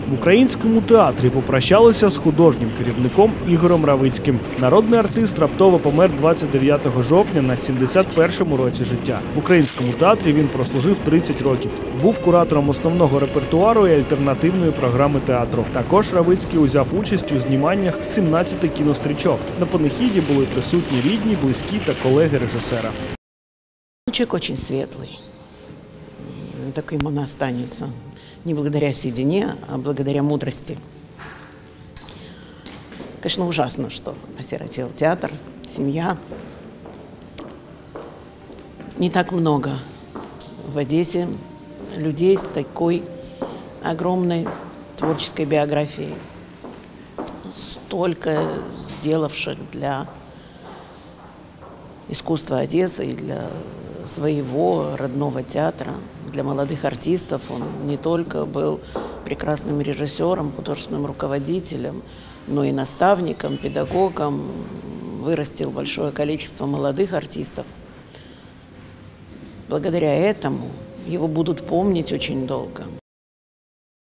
В українському театрі попрощалися з художнім керівником Ігорем Равицьким. Народний артист раптово помер 29 жовтня на 71-му році життя. В українському театрі він прослужив 30 років. Був куратором основного репертуару і альтернативної програми театру. Також Равицький узяв участь у зніманнях 17 кінострічок. На панихіді були присутні рідні, близькі та колеги режисера. Человек очень светлый. Таким он останется. Не благодаря седине, а благодаря мудрости. Конечно, ужасно, что осиротел театр, семья. Не так много в Одессе людей с такой огромной творческой биографией, столько сделавших для искусства Одессы и для своего родного театра. Для молодых артистов он не только был прекрасным режиссером, художественным руководителем, но и наставником, педагогом, вырастил большое количество молодых артистов. Благодаря этому его будут помнить очень долго.